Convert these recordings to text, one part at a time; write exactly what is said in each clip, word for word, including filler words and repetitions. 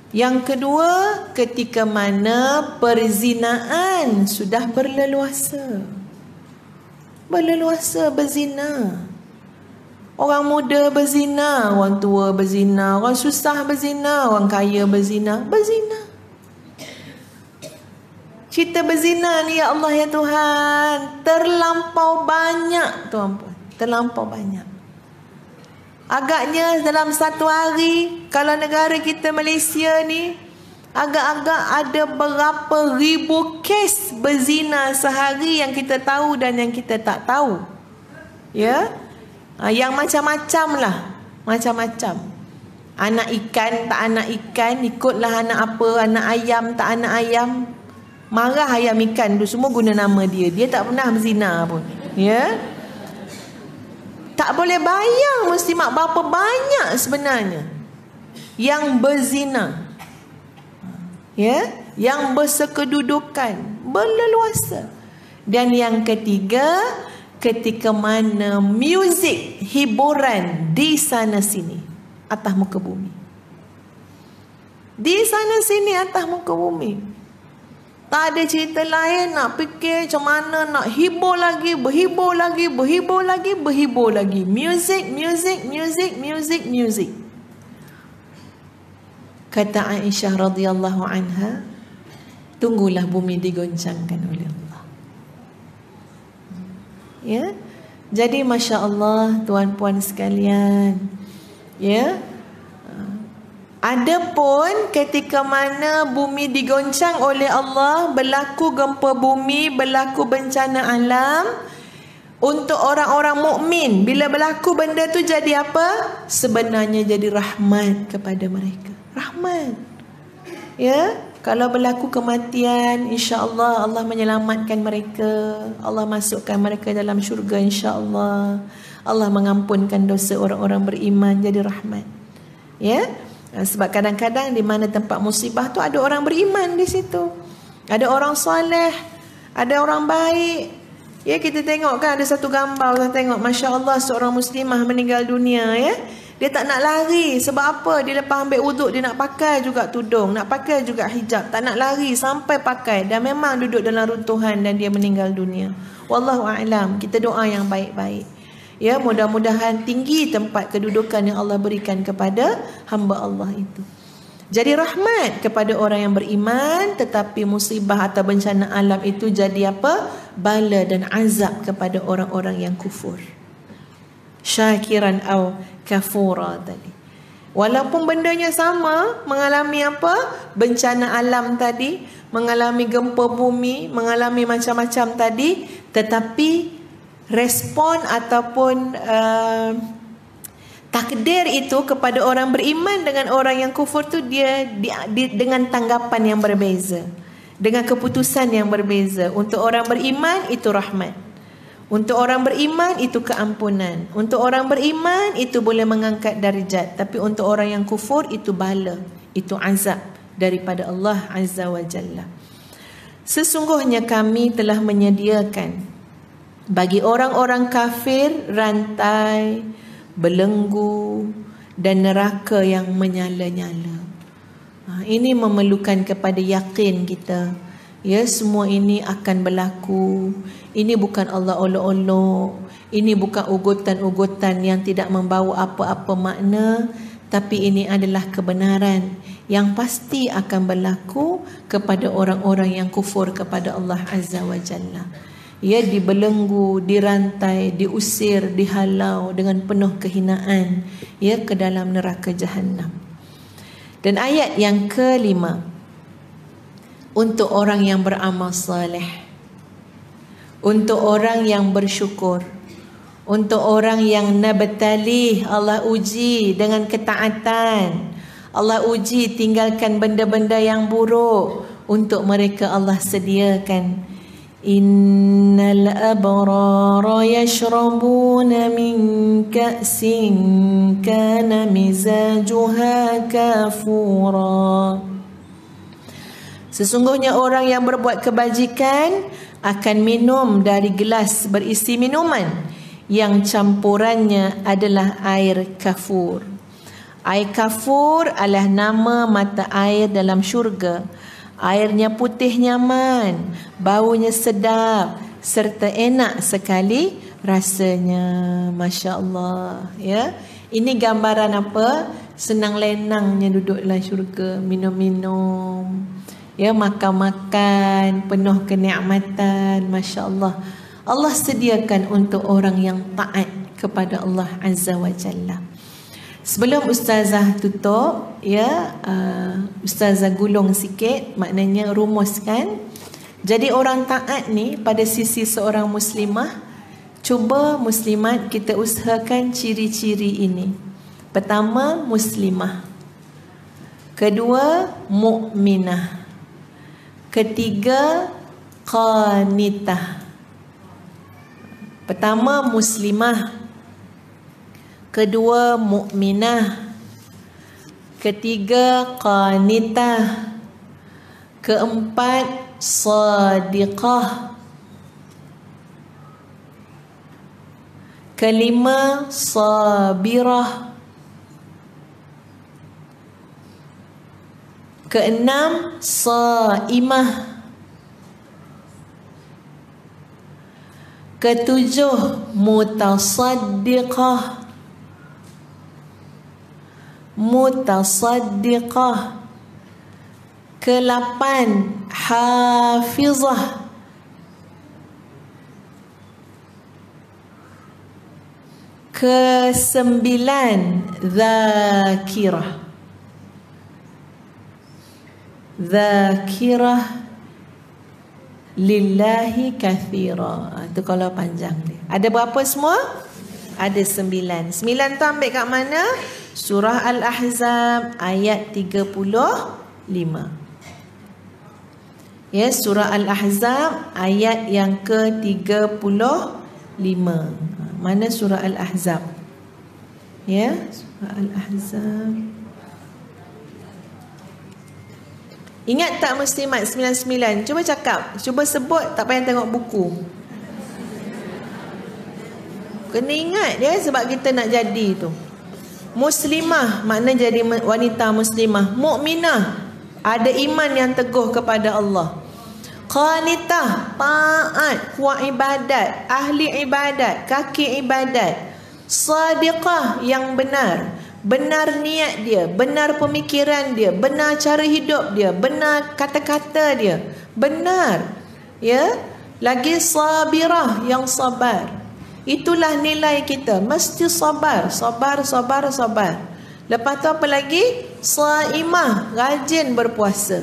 Yang kedua, ketika mana perzinaan sudah berleluasa. Berleluasa berzina. Orang muda berzina, orang tua berzina, orang susah berzina, orang kaya berzina, berzina. Cerita berzina ni ya Allah ya Tuhan, terlampau banyak tuan-puan, terlampau banyak. Agaknya dalam satu hari, kalau negara kita Malaysia ni, agak-agak ada berapa ribu kes berzina sehari yang kita tahu dan yang kita tak tahu. Ya, yang macam-macam lah, macam-macam. Anak ikan, tak anak ikan, ikutlah anak apa, anak ayam, tak anak ayam. Marah ayam ikan tu semua guna nama dia. Dia tak pernah berzina pun. Ya. Tak boleh bayang muslimat berapa banyak sebenarnya yang berzina. Ya, yang bersekedudukan, berleluasa. Dan yang ketiga, ketika mana muzik hiburan di sana sini atas muka bumi. Di sana sini atas muka bumi. Tak ada cerita lain, nak fikir macam mana nak hibur lagi, berhibur lagi, berhibur lagi, berhibur lagi. Music, music, music, music, music. Kata Aisyah radhiyallahu anha, tunggulah bumi digoncangkan oleh Allah. Ya. Jadi masya-Allah tuan-puan sekalian, ya. Adapun ketika mana bumi digoncang oleh Allah, berlaku gempa bumi, berlaku bencana alam, untuk orang-orang mukmin, bila berlaku benda tu jadi apa? Sebenarnya jadi rahmat kepada mereka. Rahmat. Ya, kalau berlaku kematian, insya-Allah Allah menyelamatkan mereka. Allah masukkan mereka dalam syurga insya-Allah. Allah mengampunkan dosa orang-orang beriman, jadi rahmat. Ya. Sebab kadang-kadang di mana tempat musibah tu ada orang beriman di situ. Ada orang soleh, ada orang baik. Ya, kita tengok kan ada satu gambar, kita tengok masya-Allah seorang muslimah meninggal dunia, ya. Dia tak nak lari. Sebab apa? Dia lepas ambil wuduk, dia nak pakai juga tudung, nak pakai juga hijab, tak nak lari sampai pakai, dan memang duduk dalam runtuhan dan dia meninggal dunia. Wallahu a'lam. Kita doa yang baik-baik. Ya, mudah-mudahan tinggi tempat kedudukan yang Allah berikan kepada hamba Allah itu. Jadi rahmat kepada orang yang beriman, tetapi musibah atau bencana alam itu jadi apa? Bala dan azab kepada orang-orang yang kufur. Syakiran au kafura tadi. Walaupun bendanya sama, mengalami apa? Bencana alam tadi, mengalami gempa bumi, mengalami macam-macam tadi, tetapi respon ataupun uh, takdir itu kepada orang beriman dengan orang yang kufur tu dia di, di, dengan tanggapan yang berbeza, dengan keputusan yang berbeza. Untuk orang beriman itu rahmat, untuk orang beriman itu keampunan, untuk orang beriman itu boleh mengangkat darjat, tapi untuk orang yang kufur itu bala, itu azab daripada Allah Azza wa Jalla. Sesungguhnya kami telah menyediakan bagi orang-orang kafir rantai, belenggu dan neraka yang menyala-nyala. Ha, ini memerlukan kepada yakin kita. Ya, semua ini akan berlaku. Ini bukan Allah olok-olok. Ini bukan ugutan-ugutan yang tidak membawa apa-apa makna, tapi ini adalah kebenaran yang pasti akan berlaku kepada orang-orang yang kufur kepada Allah Azza wa Jalla. Ya, dibelenggu, dirantai, diusir, dihalau dengan penuh kehinaan, ya, ke dalam neraka Jahannam. Dan ayat yang kelima, untuk orang yang beramal saleh, untuk orang yang bersyukur, untuk orang yang nabtalih, Allah uji dengan ketaatan, Allah uji tinggalkan benda-benda yang buruk, untuk mereka Allah sediakan innal abrara yashrabuna min ka'sin kana mizajuha kafura. Sesungguhnya orang yang berbuat kebajikan akan minum dari gelas berisi minuman yang campurannya adalah air kafur. Air kafur adalah nama mata air dalam syurga. Airnya putih nyaman, baunya sedap serta enak sekali rasanya. Masya Allah. Ya, ini gambaran apa? Senang lenangnya duduk dalam syurga, minum-minum, ya, makan-makan, penuh kenikmatan. Masya Allah. Allah sediakan untuk orang yang taat kepada Allah Azza wa Jalla. Sebelum Ustazah tutup, ya, uh, Ustazah gulung sikit, maknanya rumuskan. Jadi orang taat ni pada sisi seorang muslimah, cuba muslimat kita usahakan ciri-ciri ini. Pertama, muslimah. Kedua, mukminah. Ketiga, qanitah. Pertama, muslimah. Kedua, mukminah. Ketiga, qanitah. Keempat, sadiqah. Kelima, sabirah. Keenam, saimah. Ketujuh, mutasaddiqah. Mutasaddiqah. Kelapan, hafizah. Kesembilan, zakirah. Zakirah lillahi kathira. Itu kalau panjang dia. Ada berapa semua? Ada sembilan. Sembilan tu ambil kat mana? Surah Al-Ahzab ayat tiga puluh lima. Ya, surah Al-Ahzab ayat yang ke tiga puluh lima. Mana surah Al-Ahzab? Ya, surah Al-Ahzab. Ingat tak muslimat sembilan puluh sembilan? Cuba cakap, cuba sebut, tak payah tengok buku. Kena ingat dia sebab kita nak jadi tu. Muslimah makna jadi wanita muslimah. Mukminah, ada iman yang teguh kepada Allah. Qanitah, taat, kuat ibadat, ahli ibadat, kaki ibadat. Sadiqah, yang benar. Benar niat dia, benar pemikiran dia, benar cara hidup dia, benar kata-kata dia, benar. Ya, lagi sabirah, yang sabar. Itulah nilai kita, mesti sabar, sabar, sabar, sabar. Lepas tu apa lagi? Saimah, rajin berpuasa.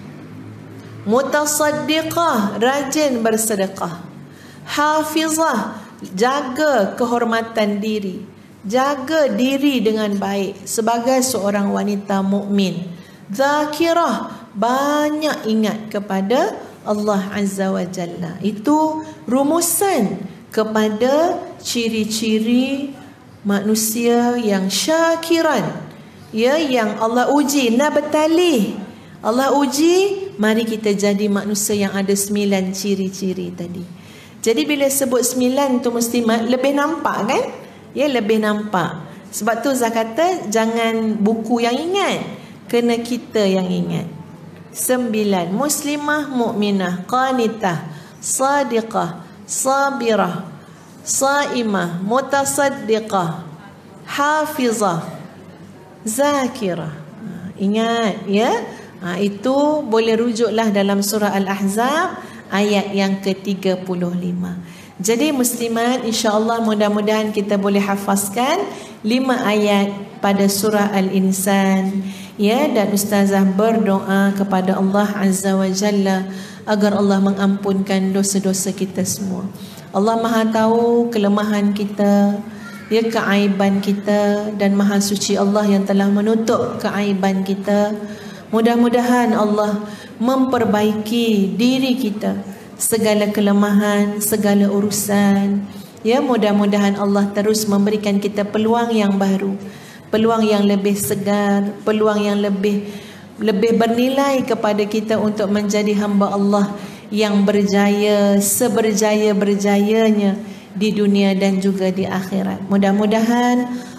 Mutasaddiqah, rajin bersedekah. Hafizah, jaga kehormatan diri, jaga diri dengan baik sebagai seorang wanita mukmin. Zakirah, banyak ingat kepada Allah Azza wa Jalla. Itu rumusan kepada ciri-ciri manusia yang syakiran, ya, yang Allah uji. Nabtali, Allah uji, mari kita jadi manusia yang ada sembilan ciri-ciri tadi. Jadi bila sebut sembilan tu muslimat, lebih nampak kan? Ya, lebih nampak. Sebab tu Zah kata jangan buku yang ingat, kena kita yang ingat. Sembilan, muslimah, mukminah, qanitah, sadiqah, sabirah, saimah, mutasaddiqah, hafizah, zakirah. Ingat ya. Ha, itu boleh rujuklah dalam surah Al-Ahzab ayat yang ke tiga puluh lima. Jadi muslimat, insya-Allah mudah-mudahan kita boleh hafazkan lima ayat pada surah Al-Insan, ya, dan ustazah berdoa kepada Allah Azza wa Jalla agar Allah mengampunkan dosa-dosa kita semua. Allah Maha tahu kelemahan kita, ya, keaiban kita, dan Maha suci Allah yang telah menutup keaiban kita. Mudah-mudahan Allah memperbaiki diri kita, segala kelemahan, segala urusan. Ya, mudah-mudahan Allah terus memberikan kita peluang yang baru, peluang yang lebih segar, peluang yang lebih lebih bernilai kepada kita untuk menjadi hamba Allah yang berjaya, seberjaya-berjayanya di dunia dan juga di akhirat. Mudah-mudahan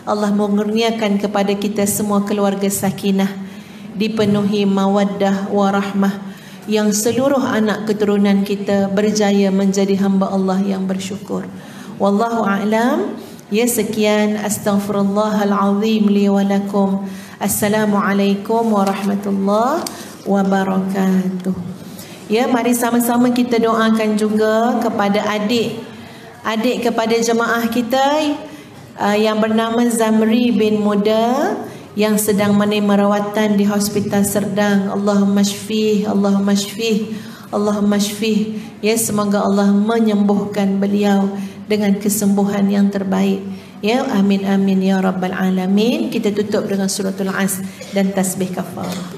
Allah mengurniakan kepada kita semua keluarga sakinah, dipenuhi mawaddah warahmah, yang seluruh anak keturunan kita berjaya menjadi hamba Allah yang bersyukur. Wallahu a'lam. Ya, sekian, astaghfirullahal azim li wa lakum. Assalamualaikum warahmatullahi wabarakatuh. Ya, mari sama-sama kita doakan juga kepada adik adik kepada jemaah kita uh, yang bernama Zamri bin Muda yang sedang menerima rawatan di Hospital Serdang. Allahumma syfih, Allahumma syfih, Allahumma syfih. Ya, semoga Allah menyembuhkan beliau dengan kesembuhan yang terbaik. Ya, amin amin ya rabbal alamin. Kita tutup dengan suratul As dan tasbih kafarah.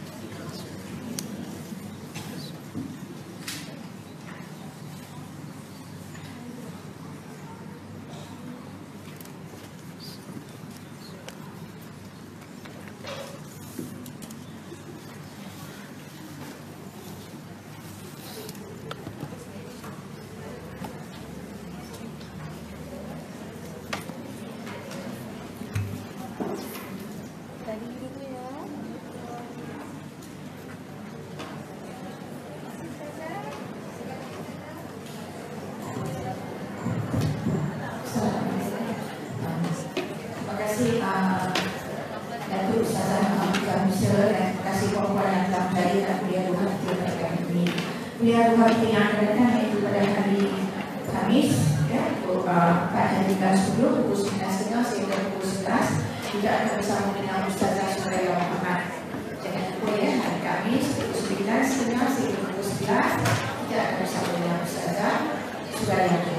Kuliah dua hari yang akan datang iaitu pada hari Khamis, ya, untuk uh, pada hari sepuluh pukul sembilan tiga puluh sehingga pukul sebelas. Juga akan bersama dengan Ustazah Suraya Muhammad. Jangan lupa ya, hari Khamis pukul sembilan tiga puluh sehingga pukul sebelas kita akan bersama dengan Ustazah Suraya Muhammad.